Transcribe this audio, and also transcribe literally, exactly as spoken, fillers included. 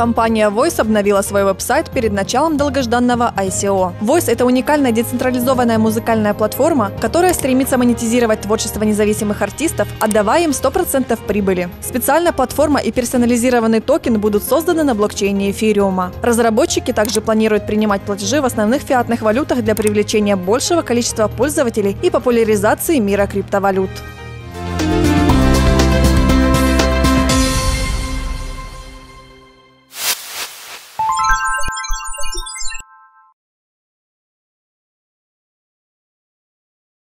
Компания Voice обновила свой веб-сайт перед началом долгожданного ай си о. Voice – это уникальная децентрализованная музыкальная платформа, которая стремится монетизировать творчество независимых артистов, отдавая им сто процентов прибыли. Специальная платформа и персонализированный токен будут созданы на блокчейне эфириума. Разработчики также планируют принимать платежи в основных фиатных валютах для привлечения большего количества пользователей и популяризации мира криптовалют.